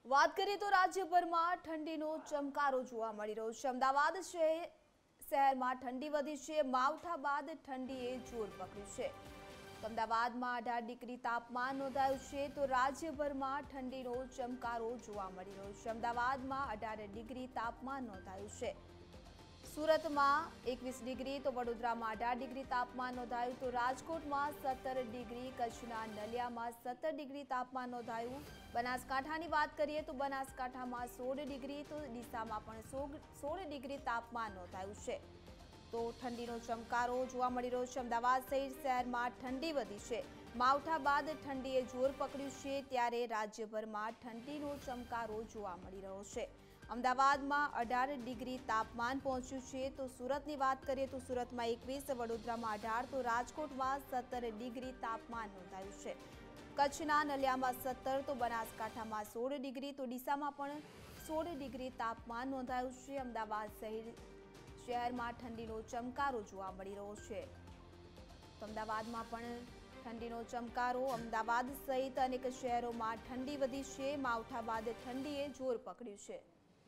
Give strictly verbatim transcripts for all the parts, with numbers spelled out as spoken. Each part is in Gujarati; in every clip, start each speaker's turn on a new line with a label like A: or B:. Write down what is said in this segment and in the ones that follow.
A: વાત કરીએ તો રાજ્યભરમાં ઠંડીનો ચમકારો જોવા મળી રહ્યો છે। અમદાવાદ શહેરમાં ઠંડી વધી છે। માવઠા બાદ ઠંડીએ જોર પકડ્યું છે। અમદાવાદમાં અઢાર ડિગ્રી તાપમાન નોંધાયું છે તો રાજ્યભરમાં ઠંડીનો ચમકારો જોવા મળી રહ્યો છે। અમદાવાદમાં અઢાર ડિગ્રી તાપમાન નોંધાયું છે। સુરતમાં એકવીસ ડિગ્રી તો વડોદરામાં અઢાર ડિગ્રી તાપમાન નોંધાયું તો રાજકોટમાં સત્તર ડિગ્રી, કચ્છના નલિયામાં સત્તર ડિગ્રી તાપમાન નોંધાયું। બનાસકાંઠાની વાત કરીએ તો બનાસકાંઠામાં સોળ ડિગ્રી તો ડીસામાં પણ સોળ ડિગ્રી તાપમાન નોંધાયું છે। તો ઠંડીનો ચમકારો જોવા મળી રહ્યો છે। અમદાવાદ સહિત શહેરમાં ઠંડી વધી છે। માવઠા બાદ ઠંડીએ જોર પકડ્યું છે ત્યારે રાજ્યભરમાં ઠંડીનો ચમકારો જોવા મળી રહ્યો છે। અમદાવાદમાં અઢાર ડિગ્રી તાપમાન પહોંચ્યું છે તો સુરતની વાત કરીએ તો સુરતમાં એકવીસ, વડોદરામાં અઢાર તો રાજકોટમાં સત્તર ડિગ્રી તાપમાન નોંધાયું છે। કચ્છના નલિયામાં સત્તર તો બનાસકાંઠામાં સોળ ડિગ્રી તો ડીસામાં પણ સોળ ડિગ્રી તાપમાન નોંધાયું છે। અમદાવાદ સહિત શહેરમાં ઠંડીનો ચમકારો જોવા મળી રહ્યો છે। તો અમદાવાદમાં પણ ઠંડીનો ચમકારો અમદાવાદ સહિત અનેક શહેરોમાં ઠંડી વધી છે। માવઠા બાદ ઠંડીએ જોર પકડ્યું છે।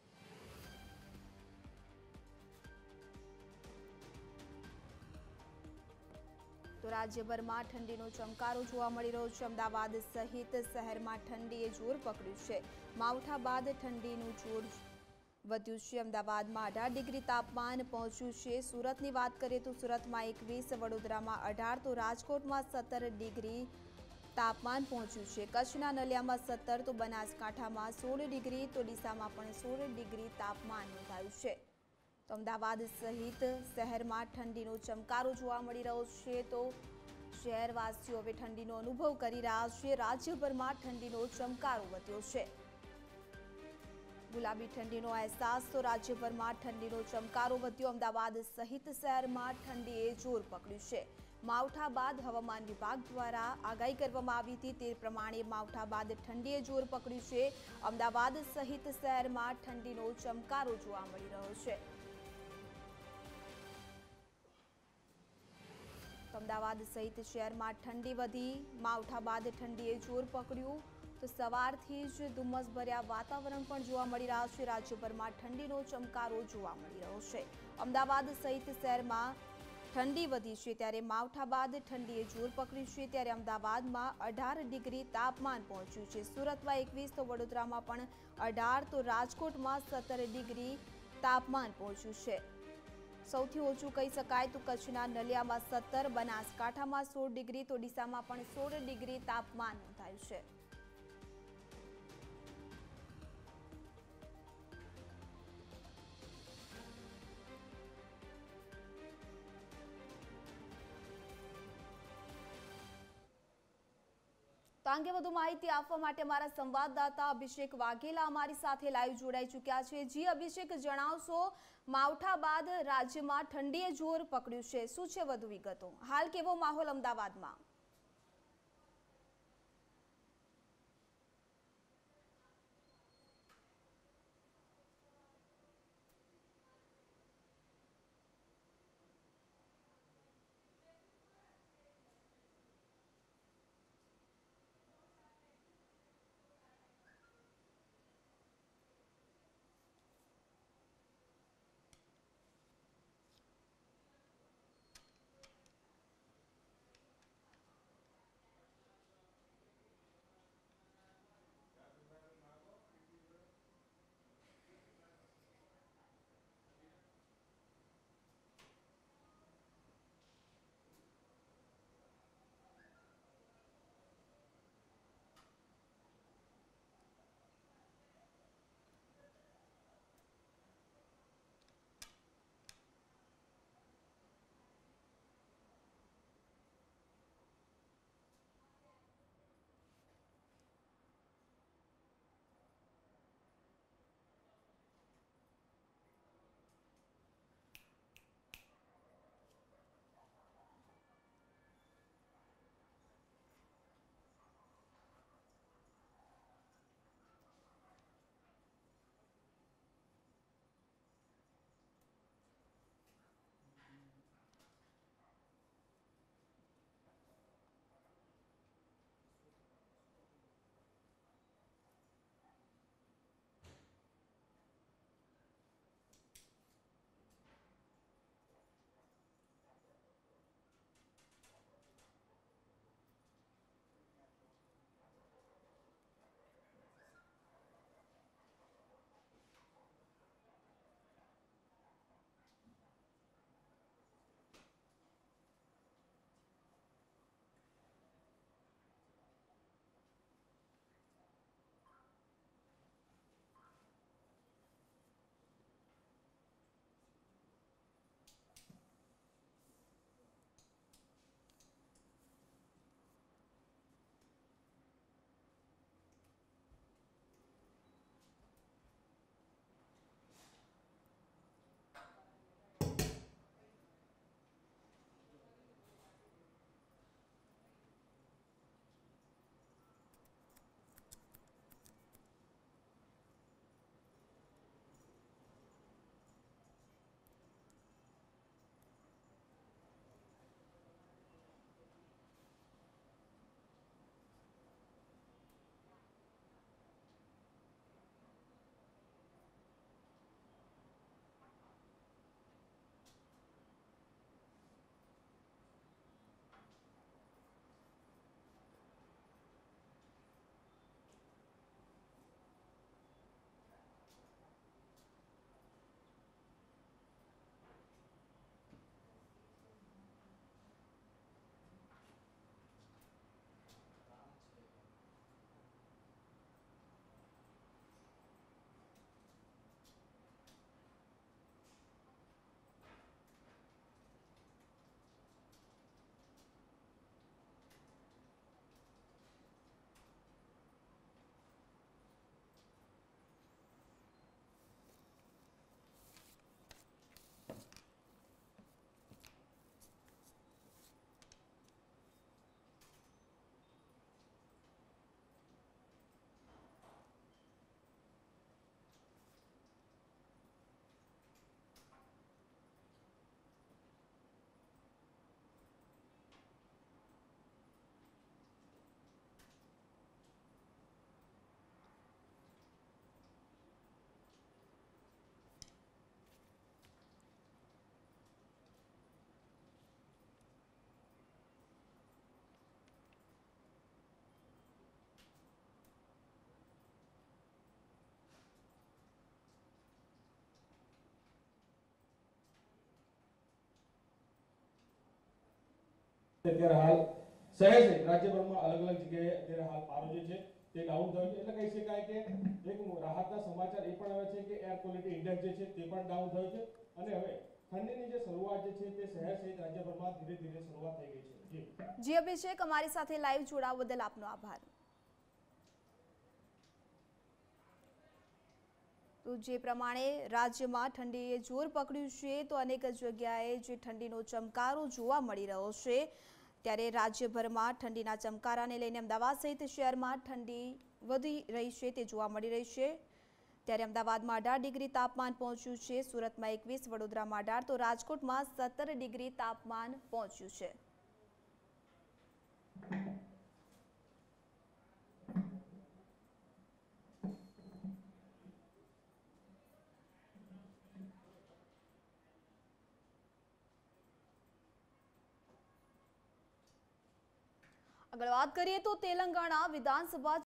A: તો રાજ્યભરમાં ઠંડીનો ચમકારો જોવા મળી રહ્યો છે। અમદાવાદ સહિત શહેરમાં ઠંડીએ જોર પકડ્યું છે। માવઠા બાદ ઠંડીનું જોર વધ્યું છે। અમદાવાદમાં અઢાર ડિગ્રી તાપમાન પહોંચ્યું છે। સુરતની વાત કરીએ તો સુરતમાં એકવીસ, વડોદરામાં અઢાર તો રાજકોટમાં સત્તર ડિગ્રી તાપમાન પહોંચ્યું છે। કચ્છના નલિયામાં સત્તર તો બનાસકાંઠામાં સોળ ડિગ્રી તો ડીસામાં પણ સોળ ડિગ્રી તાપમાન નોંધાયું છે। તો અમદાવાદ સહિત શહેરમાં ઠંડીનો ચમકારો જોવા મળી રહ્યો છે તો શહેરવાસીઓ હવે ઠંડીનો અનુભવ કરી રહ્યા છે। રાજ્યભરમાં ઠંડીનો ચમકારો વધ્યો છે। ગુલાબી ઠંડીનો અહેસાસ તો રાજ્યભરમાં ઠંડીનો ચમકારો વધ્યો। અમદાવાદ સહિત શહેરમાં ઠંડીએ જોર પકડ્યું છે। માવઠા બાદ હવામાન વિભાગ દ્વારા આગાહી કરવામાં આવી હતી તે પ્રમાણે માવઠા બાદ ઠંડીએ જોર પકડ્યું છે। અમદાવાદ સહિત શહેરમાં ઠંડીનો ચમકારો જોવા મળી રહ્યો છે। અમદાવાદ સહિત શહેરમાં ઠંડી વધી, માવઠા બાદ ઠંડીએ જોર પકડ્યું તો સવારથી જ ધુમ્મસભર્યા વાતાવરણ પણ જોવા મળી રહ્યા છે। રાજ્યભરમાં ઠંડીનો ચમકારો જોવા મળી રહ્યો છે। અમદાવાદ સહિત શહેરમાં ઠંડી વધી છે ત્યારે માવઠા બાદ ઠંડીએ જોર પકડ્યું છે ત્યારે અમદાવાદમાં અઢાર ડિગ્રી તાપમાન પહોંચ્યું છે। સુરતમાં એકવીસ તો વડોદરામાં પણ અઢાર તો રાજકોટમાં સત્તર ડિગ્રી તાપમાન પહોંચ્યું છે। સૌથી ઓછું કહી શકાય તો કચ્છના નલિયામાં સત્તર, બનાસકાંઠામાં સોળ ડિગ્રી તો ડીસામાં પણ સોળ ડિગ્રી તાપમાન નોંધાયું છે। તો અંગે વધુ માહિતી આપવા માટે અમારા સંવાદદાતા અભિષેક વાઘેલા અમારી સાથે લાઈવ જોડાઈ ચૂક્યા છે। જી અભિષેક, જણાવશો માવઠા બાદ રાજ્યમાં ઠંડીએ જોર પકડ્યું છે, શું છે વધુ વિગતો? હાલ કેવો માહોલ અમદાવાદમાં?
B: અત્યારે હાલ શહેર સહિત રાજ્યભરમાં અલગ અલગ જગ્યાએ અત્યારે હાલ પારો જે છે તે ડાઉન થયો છે, એટલે કહી શકાય કે એક રાહતના સમાચાર એ પણ આવે છે કે એર ક્વોલિટી ઇન્ડેક્સ જે છે તે પણ ડાઉન થયો છે અને હવે ઠંડીની જે શરૂઆત જે છે તે શહેર સહિત રાજ્યભરમાં ધીરે ધીરે શરૂઆત થઈ ગઈ છે. જી
A: જી અભિષેક, અમારી સાથે લાઈવ જોડાવા બદલ આપનો આભાર. તો જે પ્રમાણે રાજ્યમાં ઠંડીએ જોર પકડ્યું છે તો અનેક જગ્યાએ જે ઠંડીનો ચમકારો જોવા મળી રહ્યો છે, ત્યારે રાજ્યભરમાં ઠંડીના ચમકારાને લઈને અમદાવાદ સહિત શહેરમાં ઠંડી વધી રહી છે તે જોવા મળી રહી છે. ત્યારે અમદાવાદમાં અઢાર ડિગ્રી તાપમાન પહોંચ્યું છે, સુરતમાં એકવીસ, વડોદરામાં અઢાર તો રાજકોટમાં સત્તર ડિગ્રી તાપમાન પહોંચ્યું છે. આગળ વાત કરીએ તો તેલંગાણા વિધાનસભા